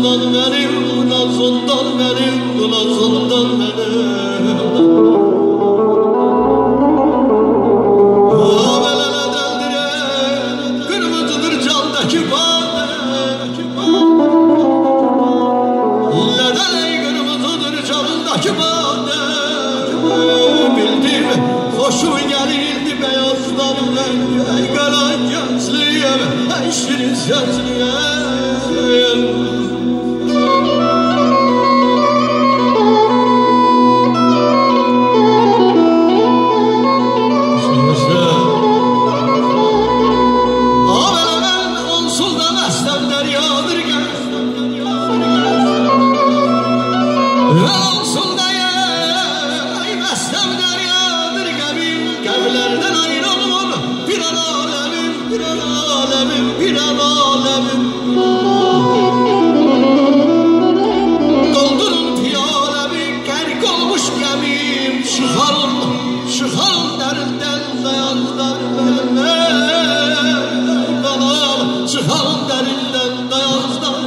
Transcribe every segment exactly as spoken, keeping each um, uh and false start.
nazından benim, nazından benim, nazından benim. Amelene deldiren kırmızıdır candaki bade. Ledele kırmızıdır candaki bade. Bildim hoşuma gelirdi beyazlarım, ey kara gözlüye, ey şirin sözlüye. Bir an alemim doldurun piyalemi, gerk olmuş gemim. Çıkarın, çıkarın derinden dayanlar beni, bana çıkarın derinden dayanlar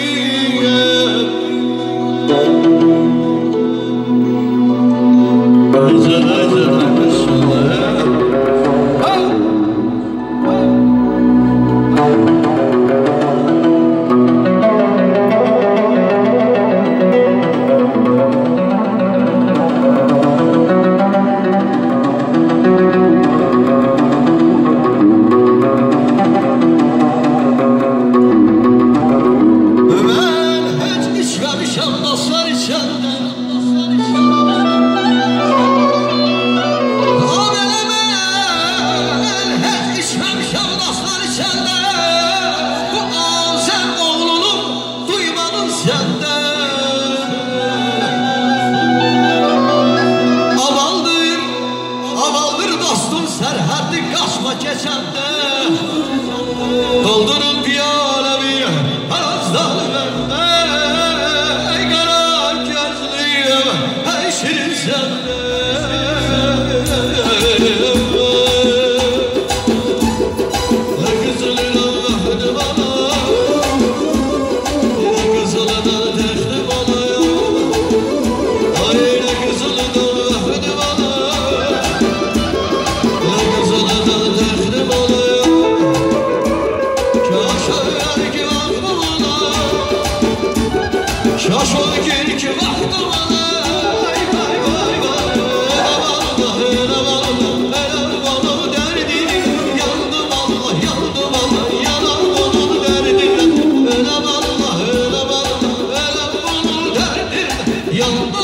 geçende. Doldurun piyalemi arazdan bende, ey kara gözlüyüm, ey şirin sende. Kızılın ahdı bana, kızılın ahdı bana, ay kızılın ahdı bana, kızılın ahdı bana. Şaşol gel ki baktı bana, ay vay vay vay. Elavalla elavalla elavalla derdim, yandım Allah yandım Allah, yalan onun derdim. Elavalla elavalla elavalla derdim, yandım.